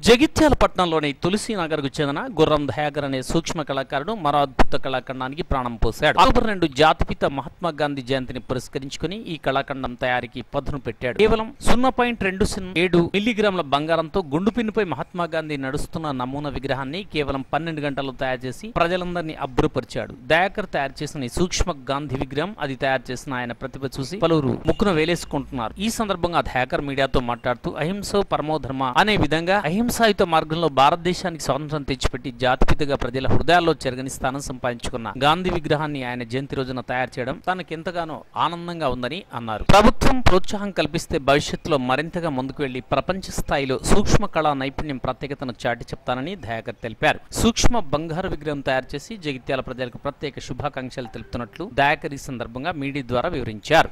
జగిత్యాల పట్టణంలోని తులసీనగర్కు చెందిన గుర్రం దయాకర్ అనే సూక్ష్మ కళాకారుడు మరో అద్భుత కళాఖండానికి ప్రాణం పోశాడు. అక్టోబర్ 2 జాతిపిత మహాత్మా గాంధీ జయంతిని పురస్కరించుకుని ఈ కళాఖండం తయారీకి పదును పెట్టాడు. కేవలం 0.27 మిల్లీగ్రాముల బంగారంతో గుండుపిన్నుపై మహాత్మా గాంధీ నడుస్తున్న నమూనా విగ్రహాన్ని కేవలం 12 గంటల్లో తయారు చేసి ప్రజలందరినీ అబ్బురపరిచాడు. దయాకర్ తయారు చేసిన ఈ సూక్ష్మ గాంధీ విగ్రహం, అది తయారు చేసిన ఆయన ప్రతిభ చూసి పలువురు ముక్కున వేలేసుకుంటున్నారు. ఈ సందర్భంగా దయాకర్ మీడియాతో మాట్లాడుతూ అహింసో పరమోధర్మ అనే విధంగా అహింసాయుత మార్గంలో భారతదేశానికి స్వాతంత్రం తెచ్చిపెట్టి జాతిపితగా ప్రజల హృదయాల్లో చెరగని స్థానం సంపాదించుకున్న గాంధీ విగ్రహాన్ని ఆయన జయంతి రోజున తయారు చేయడం తనకెంతగానో ఆనందంగా ఉందని అన్నారు. ప్రభుత్వం ప్రోత్సాహం కల్పిస్తే భవిష్యత్తులో మరింతగా ముందుకు వెళ్లి ప్రపంచ స్థాయిలో సూక్ష్మ కళా నైపుణ్యం ప్రత్యేకతను చాటి చెప్తానని దయాకర్ తెలిపారు. సూక్ష్మ బంగారు విగ్రహం తయారు చేసి జగిత్యాల ప్రజలకు ప్రత్యేక శుభాకాంక్షలు తెలుపుతున్నట్లు దయాకర్ ఈ సందర్భంగా మీడియా ద్వారా వివరించారు.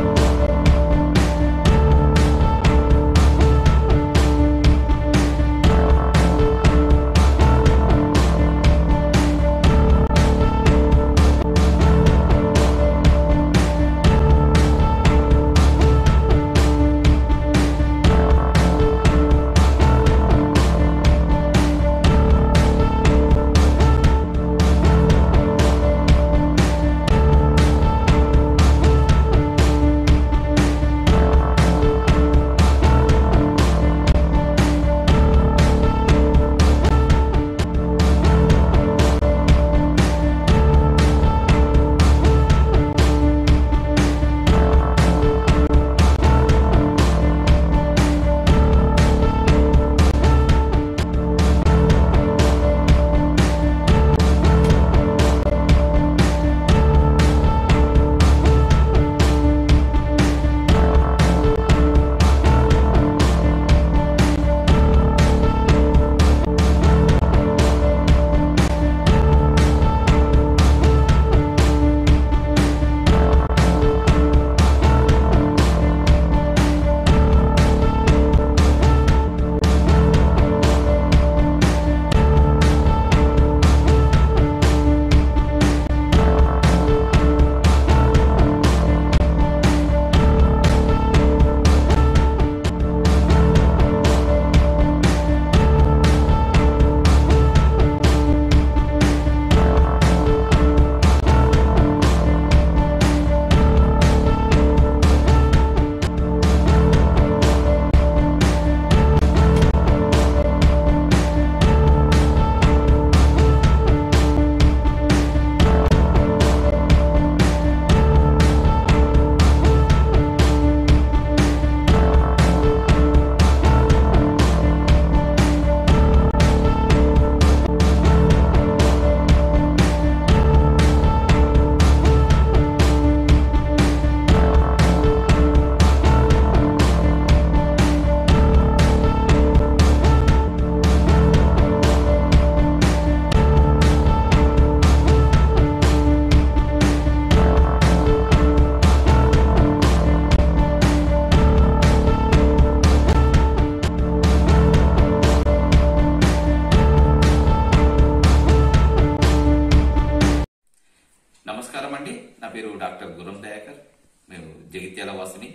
నమస్కారం అండి. నా పేరు డాక్టర్ గుర్రం దయాకర్. నేను జగిత్యాల వాసిని.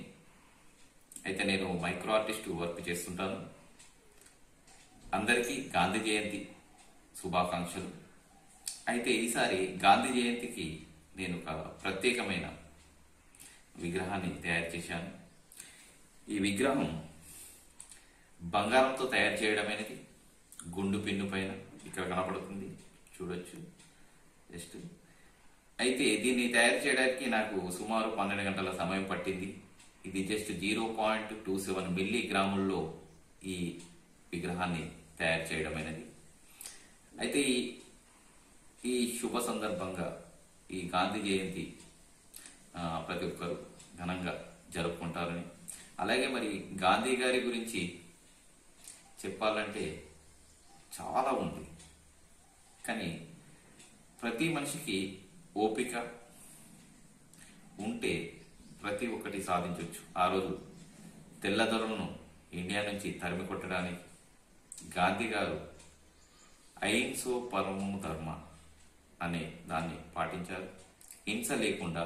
అయితే నేను మైక్రో ఆర్టిస్ట్ వర్క్ చేస్తుంటాను. అందరికీ గాంధీ జయంతి శుభాకాంక్షలు. అయితే ఈసారి గాంధీ జయంతికి నేను ఒక ప్రత్యేకమైన విగ్రహాన్ని తయారు చేశాను. ఈ విగ్రహం బంగారంతో తయారు చేయడం అనేది గుండు పిన్ను పైన ఇక్కడ కనపడుతుంది, చూడొచ్చు జస్ట్. అయితే దీన్ని తయారు చేయడానికి నాకు సుమారు 12 గంటల సమయం పట్టింది. ఇది జస్ట్ 0.27 మిల్లీగ్రాముల్లో ఈ విగ్రహాన్ని తయారు చేయడం అనేది. అయితే ఈ శుభ సందర్భంగా ఈ గాంధీ జయంతి ప్రతి ఒక్కరు ఘనంగా జరుపుకుంటారని, అలాగే మరి గాంధీ గారి గురించి చెప్పాలంటే చాలా ఉంది. కానీ ప్రతి మనిషికి ఓపిక ఉంటే ప్రతి ఒక్కటి సాధించవచ్చు. ఆ రోజు తెల్లదొరలను ఇండియా నుంచి తరిమి కొట్టడానికి గాంధీ గారు అహింసో పరమో ధర్మ అనే దాన్ని పాటించారు. హింస లేకుండా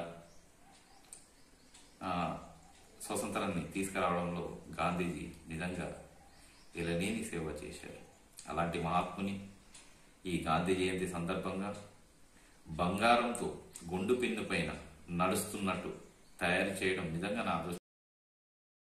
స్వతంత్రాన్ని తీసుకురావడంలో గాంధీజీ నిజంగా ఎలనేని సేవ చేశారు. అలాంటి మహాత్ముని ఈ గాంధీ జయంతి సందర్భంగా బంగారంతో గుండు పిన్ను పైన నడుస్తున్నట్టు తయారు చేయడం నిజంగా నా అదృష్టం.